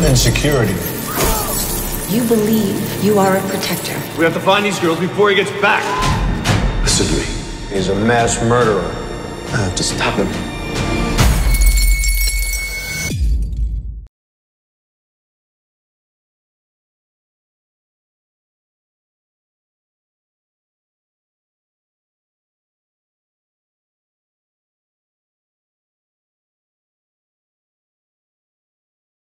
insecurity. You believe you are a protector. We have to find these girls before he gets back. Listen to me. He's a mass murderer. I have to stop him.